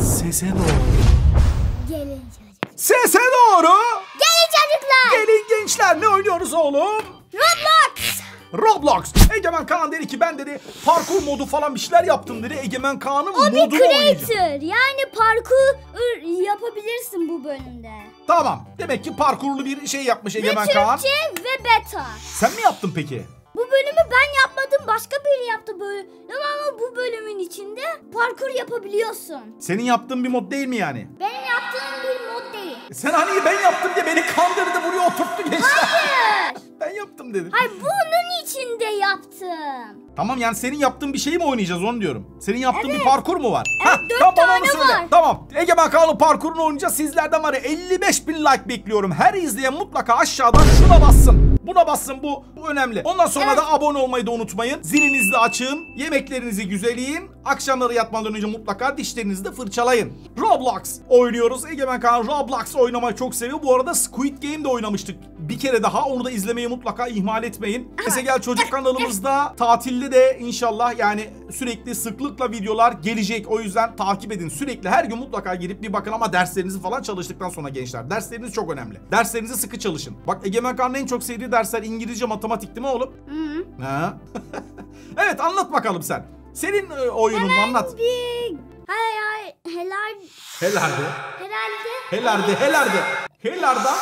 Sese doğru. Gelin çocuklar. Sese doğru. Gelin çocuklar. Gelin gençler, ne oynuyoruz oğlum? Roblox. Roblox. Egemen Kaan dedi ki ben dedi parkur modu falan bir şeyler yaptım dedi. Egemen Kaan'ın O modunu bir oynayacağım. creator. Yani parkur yapabilirsin bu bölümde. Tamam. Demek ki parkurlu bir şey yapmış Egemen Ve Kaan. Türkçe ve beta. Sen mi yaptın peki? Bu bölümü ben yapmadım, başka biri yaptı böyle. Ama bu bölümün içinde parkur yapabiliyorsun. Senin yaptığın bir mod değil mi yani? Benim yaptığım bir mod değil. Sen hani ben yaptım diye beni kandırdı, buraya oturttu gençler. Hayır. Ben yaptım dedin. Hayır, bunun içinde yaptım. Tamam, yani senin yaptığın bir şeyi mi oynayacağız onu diyorum. Senin yaptığın bir parkur mu var? Evet, 4 tamam, tane onu söyle. var. Tamam. Egemen Kaan'ın parkurunu oynayacağız. Sizlerden var ya 55.000 like bekliyorum. Her izleyen mutlaka aşağıdan şuna bassın. Buna bassın, bu önemli. Ondan sonra da abone olmayı da unutmayın. Zilinizi de açın. Yemeklerinizi güzel yiyin. Akşamları yatmadan önce mutlaka dişlerinizi de fırçalayın. Roblox oynuyoruz. Egemen Kaan Roblox oynamayı çok seviyor. Bu arada Squid Game de oynamıştık bir kere daha. Onu da izlemeyi mutlaka ihmal etmeyin. Neyse, gel çocuk kanalımızda tatilde de inşallah yani sürekli sıklıkla videolar gelecek. O yüzden takip edin. Sürekli her gün mutlaka girip bir bakın ama derslerinizi falan çalıştıktan sonra gençler. Dersleriniz çok önemli. Derslerinizi sıkı çalışın. Bak, Egemen Kaan'ın en çok sevdiği dersler İngilizce, matematik değil mi oğlum? Hı. Ha. Evet, anlat bakalım sen. Senin oyununu anlat. Hayır, helal. Helarde. Herhalde. Helarde. Helarda.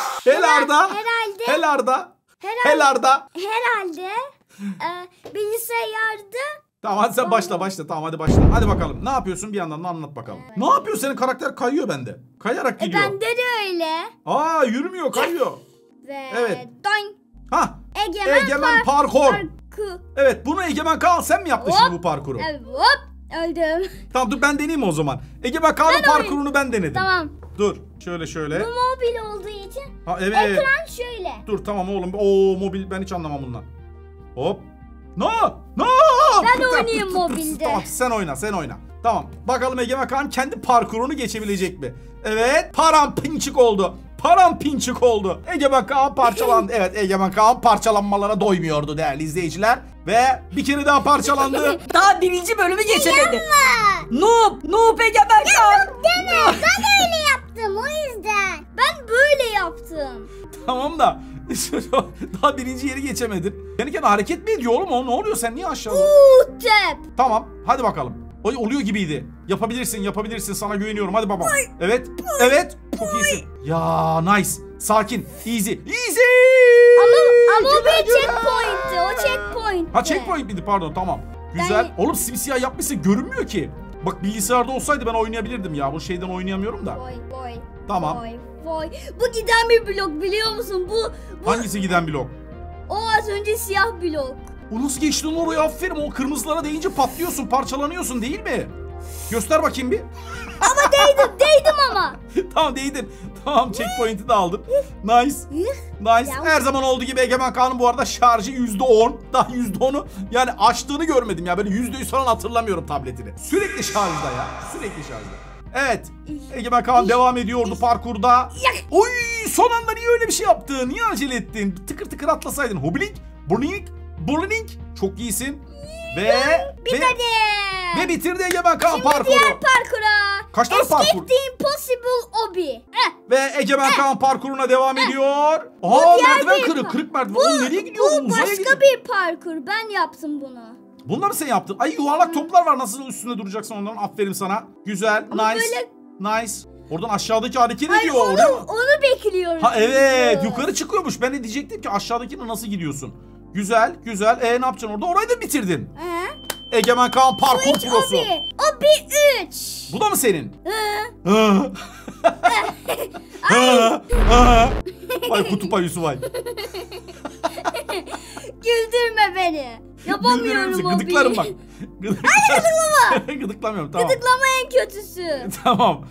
Bilgisayarda. Tamam, hadi sen başla. Tamam, hadi başla. Hadi bakalım. Ne yapıyorsun, bir yandan da anlat bakalım. Ne yapıyorsun? Senin karakter kayıyor bende. Kayarak gidiyor. Bende de öyle. Aa, yürümüyor, kayıyor. Ve Evet. doing. Ha. Egemen Parkur. Evet, bunu Egemen Kaan sen mi yaptın şimdi bu parkuru? Evet, hop, öldüm. Tamam, dur ben deneyeyim o zaman. Egemen Kaan'ın parkurunu ben denedim. Tamam. Dur, şöyle. Bu mobil olduğu için Ha, evet. ekran şöyle. Dur, tamam oğlum. Oo, mobil, ben hiç anlamam bundan. Hop. No. Ben oynayayım mobilde. Tamam, sen oyna. Tamam. Bakalım Egemen Kaan kendi parkurunu geçebilecek mi? Evet. Paramparçık oldu. Egemen Kaan parçalandı. Evet, Egemen Kaan parçalanmalara doymuyordu değerli izleyiciler. Ve bir kere daha parçalandı. Daha birinci bölümü geçemedi. Noob Egemen Kaan. Deme, ben öyle yaptım o yüzden. Ben böyle yaptım. Tamam da daha birinci yeri geçemedin. Kendi kendine hareket mi ediyor oğlum? Ne oluyor, sen niye aşağıda? Tep. Tamam, hadi bakalım. Oy, oluyor gibiydi. Yapabilirsin, sana güveniyorum. Hadi babam. Evet. Çok iyisin. Ya nice. Sakin. Easy. Ama o bir checkpoint'ti. O checkpoint'ti. Ha, checkpoint miydi, pardon, tamam. Güzel. Oğlum simsiyah yapmışsın, görünmüyor ki. Bak, bilgisayarda olsaydı ben oynayabilirdim ya. Bu şeyden oynayamıyorum da. Boy. Tamam. Boy. Bu giden bir blok, biliyor musun? Bu Hangisi giden blok? o az önce siyah blok. O nasıl geçtin oraya, aferin. O kırmızılara değince patlıyorsun, parçalanıyorsun değil mi? Göster bakayım bir. Ama değdim ama. Tamam, değdin. Tamam, checkpoint'i de aldın. Nice. Her zaman olduğu gibi Egemen Kaan'ın bu arada şarjı %10. Daha %10'u yani açtığını görmedim ya. Böyle %100 falan hatırlamıyorum tabletini. Sürekli şarjda ya. Evet. Egemen Kaan devam ediyordu parkurda. Oy, son anda niye öyle bir şey yaptın? Niye acele ettin? Tıkır tıkır atlasaydın. Hoblink. Burlink. Çok iyisin. Ve bitirdi Egemen Kaan parkuru. Diğer parkura. Kaç tane parkur? Escape the Impossible Obi. Ve Egemen Kaan parkuruna devam ediyor. Merdiven kırık merdiven. Oğlum nereye gidiyor? Bu başka bir parkur. Ben yaptım bunu. Bunları mı sen yaptın? Ay, yuvarlak toplar var. Nasıl üstünde duracaksın onların? Aferin sana. Güzel. Nice. Oradan aşağıdaki hareket ediyor. Onu bekliyorum. Ha, evet. Yukarı çıkıyormuş. Ben de diyecektim ki aşağıdakine nasıl gidiyorsun? Güzel. Ne yapacaksın orada? Orayı da bitirdin. Egemen Kaan parkur prosu. Obi 3. Bu da mı senin? Vay kutup ayısı vay. Güldürme beni. Yapamıyorum Obi. Gıdıklarım bak. Gıdıklamıyorum, tamam. Gıdıklama en kötüsü. Tamam.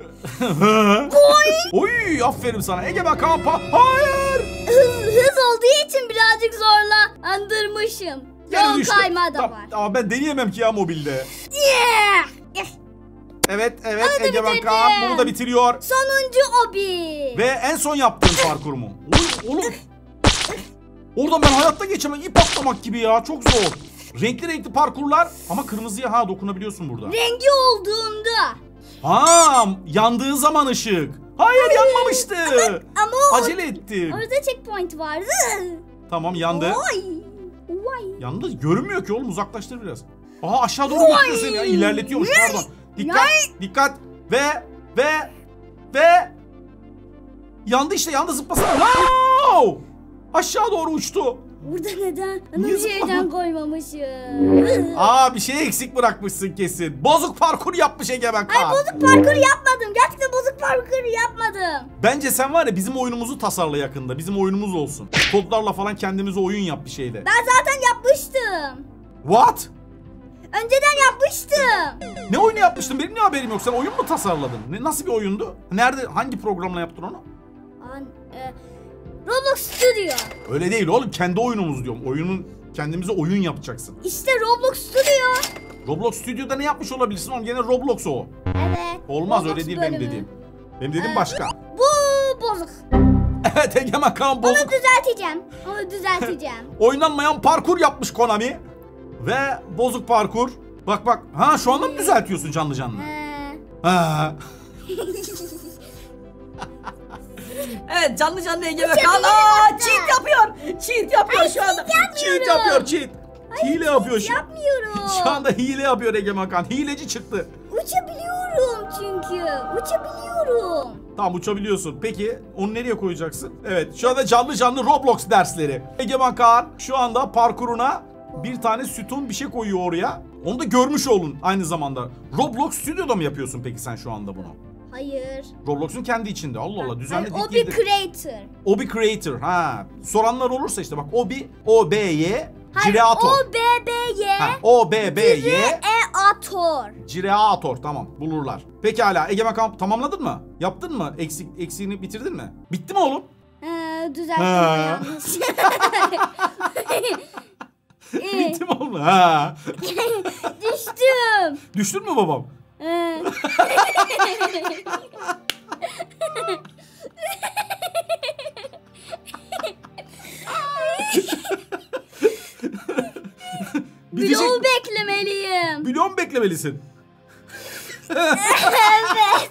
Oy, aferin sana. Egemen Kaan hayır. Hız olduğu için birazcık zorlandırmışım. Yol kayma da var. Ama ben deneyemem ki ya mobilde. Yeah. Evet, Egemen Kaan bunu da bitiriyor. Sonuncu Obi. Ve en son yaptığım parkur mu? Oğlum. Oradan ben hayatta geçemem. İp atlamak gibi ya. Çok zor. Renkli parkurlar ama kırmızıya dokunabiliyorsun burada. Rengi olduğunda. Ha, yandığı zaman ışık. Hayır, yanmamıştı. Ama Acele ettim. orada checkpoint vardı. Tamam, yandı. Oy. Oy. Yandı. Görünmüyor ki oğlum, uzaklaştır biraz. Aha, aşağı doğru götürüyor seni ya. İlerletiyormuş, pardon. Dikkat, dikkat. Ve yandı işte, yandı, zıplasana. No! Aşağı doğru uçtu. Burada neden? Ana Niye bir şeyden zıplama? koymamışım. Aa, bir şey eksik bırakmışsın kesin. Bozuk parkur yapmış Egemen Kaan. Ay, bozuk parkur yapmadım. Gerçekten bozuk parkur yapmadım. Bence sen var ya, bizim oyunumuzu tasarla yakında. Bizim oyunumuz olsun. Kodlarla falan kendimize oyun yap bir şeyde. Ben zaten yapmıştım. What? Önceden yapmıştım. Ne oyunu yapmıştın? Benim ne haberim yok. Sen oyun mu tasarladın? Nasıl bir oyundu? Nerede? Hangi programla yaptın onu? Roblox Studio. Öyle değil oğlum. Kendi oyunumuz diyorum. Kendimize oyun yapacaksın. İşte Roblox Studio. Roblox Studio'da ne yapmış olabilirsin oğlum? Gene Roblox o. Evet. Olmaz, Roblox öyle değil bölümü. benim dediğim. Benim dediğim başka. Bu bozuk. Evet, Egemen Kaan bozuk. Onu düzelteceğim. Onu düzelteceğim. Oynanmayan parkur yapmış Konami. Ve bozuk parkur. Bak. Ha, şu anda mı düzeltiyorsun canlı canlı? Ha. Evet, canlı Egemen Kaan. Aa, cheat yapıyor. Cheat yapıyor şu anda. Cheat yapıyor, cheat. Hile yapıyor şu. Yapmıyorum. Şu anda hile yapıyor Egemen Kaan. Hileci çıktı. Uçabiliyorum çünkü. Uçabiliyorum. Tamam, uçabiliyorsun. Peki onu nereye koyacaksın? Evet, şu anda canlı Roblox dersleri. Egemen Kaan şu anda parkuruna bir tane sütun bir şey koyuyor oraya. Onu da görmüş olun aynı zamanda. Roblox Studio'da mı yapıyorsun peki sen şu anda bunu? Hayır. Roblox'un kendi içinde. Allah Allah, düzenli O bir creator. Obi Creator. Ha. Soranlar olursa işte bak, Obi O-B-Y Hayır, Creator. O-B-B-Y. O-B-B-Y Creator. Creator, tamam, bulurlar. Pekala, Egemen Kaan, tamamladın mı? Yaptın mı? Eksiğini bitirdin mi? Bitti mi oğlum? Düzelttim Ha. yanlış. Bitti mi oğlum? Ha. Düştüm. Düştün mü babam? Bloğu beklemeliyim. Milyon beklemelisin. Evet.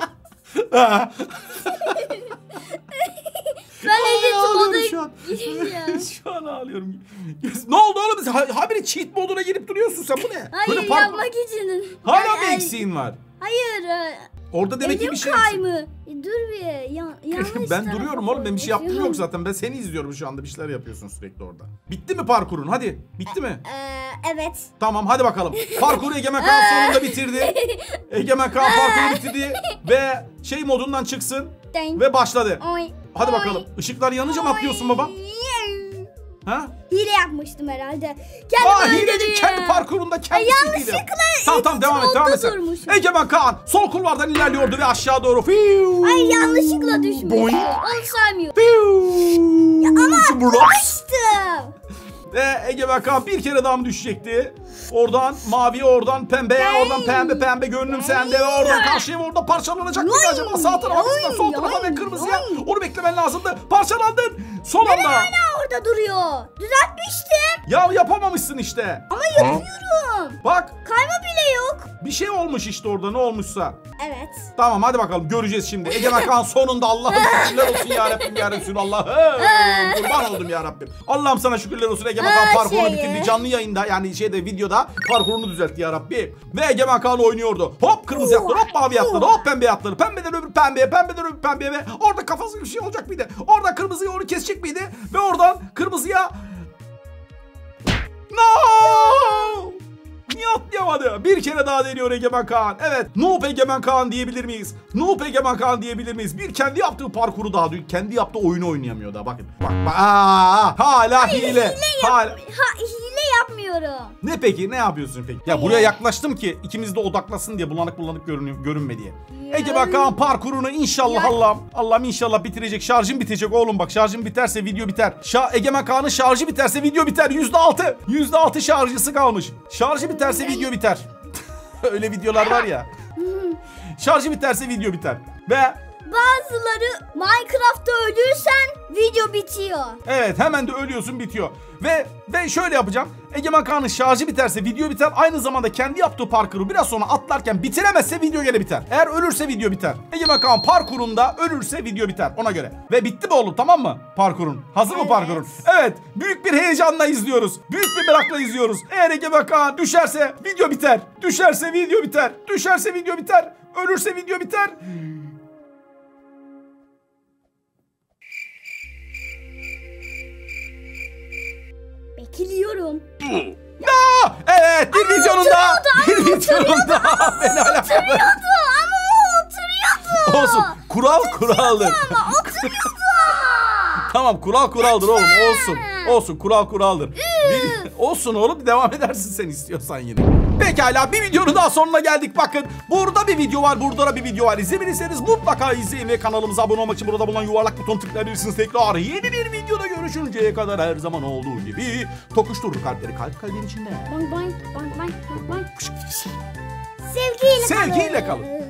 Ben edit moda şu an. gireceğim. Şu an ağlıyorum. Ne oldu oğlum? Habire cheat moduna girip duruyorsun sen, bu ne? Hayır, Böyle yapmak için. Hala mı eksiğin var? Hayır. Orada demek ki Elim bir şey eksik. kaymış. Dur bir. Yanlış Ben tarafa duruyorum oğlum, ben bir şey yaptım koymuşum. yok zaten. Ben seni izliyorum şu anda, bir şeyler yapıyorsun sürekli orada. Bitti mi parkurun? Hadi. Bitti mi? Evet. Tamam, hadi bakalım. Parkuru Egemen Kaan sonunda bitirdi. Egemen Kaan parkuru bitirdi ve şey modundan çıksın Deng. ve başladı. Oy. Hadi Oy. bakalım. Işıklar yanınca mı atlıyorsun baba? Ha? Hile yapmıştım herhalde. Aa, Kendimi hileci öldürüyorum. kendi parkurunda kendisi hile. Tamam, devam et sen. durmuşum. Egemen Kaan sol kulvardan ilerliyordu ve aşağı doğru. Fiu. Ay, yanlışlıkla düşmüştüm. Boing. Onu saymıyorum. Fiu. Ama atmıştım. Ve Egemen Kaan bir kere daha mı düşecekti? Oradan mavi, oradan pembe, oradan pembe, gönlüm sende ve oradan karşıya, orada parçalanacak mıydı acaba? Sağ tarafa, sol tarafa ve kırmızıya. Onu beklemen lazımdı. Parçalandın. Son anda. Hala orada duruyor. Düzeltmiştim. Ya yapamamışsın işte. Ama yapıyorum. Bak, Kayma bile yok. bir şey olmuş işte orada, ne olmuşsa. Evet. Tamam, hadi bakalım, göreceğiz şimdi. Egemen Kaan sonunda, Allah'ım şükürler olsun ya Rabbim ya Resulallah. Kurban oldum ya Rabbim. Allah'ım sana şükürler olsun, Egemen Kaan parkurunu bitirdi. Canlı yayında, yani videoda parkurunu düzeltti ya Rabbim. Ve Egemen Kaan oynuyordu. Hop kırmızı yaptılar, hop mavi yaptılar, hop pembe yaptılar. Pembeden öbür pembeye, pembeden öbür pembeye ve orada kafası bir şey olacak mıydı? Orada kırmızıyı onu kesecek miydi? Ve oradan kırmızıya... No! Niye atlayamadı? Bir kere daha deniyor Egemen Kaan. Evet, Noob Egemen Kaan diyebilir miyiz? Noob Egemen Kaan diyebilir miyiz? Bir kendi yaptığı parkuru daha, kendi yaptığı oyunu oynayamıyor daha. Bakın. Bak. Hala hile. Hile yapmıyorum. Ne peki? Ne yapıyorsun peki? Ya buraya yaklaştım ki ikimiz de odaklasın diye, bulanık görünme diye. Egemen Kaan parkurunu inşallah, Allah'ım inşallah bitirecek. Şarjım bitecek oğlum, bak şarjım biterse video biter. Egemen Kaan'ın şarjı biterse video biter. %6. %6 şarjısı kalmış. Şarjı biterse video biter. Öyle videolar var ya. Şarjı biterse video biter. Ve bazıları Minecraft'ta ölürsen video bitiyor. Evet, hemen de ölüyorsun, bitiyor. Ve şöyle yapacağım. Egemen Kaan'ın şarjı biterse video biter. Aynı zamanda kendi yaptığı parkuru biraz sonra atlarken bitiremezse video gene biter. Eğer ölürse video biter. Egemen Kaan parkurunda ölürse video biter, ona göre. Ve bitti mi oğlum, tamam mı parkurun? Hazır mı parkurun? Evet, büyük bir heyecanla izliyoruz. Büyük bir merakla izliyoruz. Eğer Egemen Kaan düşerse video biter. Düşerse video biter. Düşerse video biter. Ölürse video biter. Bekliyorum. Evet, bir videonun daha. Bir videonun daha. Beni alakalı. Oturuyordu ama o oturuyordu. Olsun. Kural kuraldır. Ama oturuyordu. Tamam, kural kuraldır oğlum, olsun. Olsun, kural kuraldır. Olsun oğlum, devam edersin sen istiyorsan yine. Pekala, bir videonun daha sonuna geldik. Bakın, burada bir video var, burada da bir video var. İzlemediyseniz mutlaka izleyin ve kanalımıza abone olmak için burada bulunan yuvarlak buton tıklayabilirsiniz. Tekrar yeni bir videoda görüşünceye kadar her zaman olduğu gibi tokuşturur kalpleri kalbin içinde. Bang bang bang bang bang. Sevgiyle Sevgiyle kalın. kalın.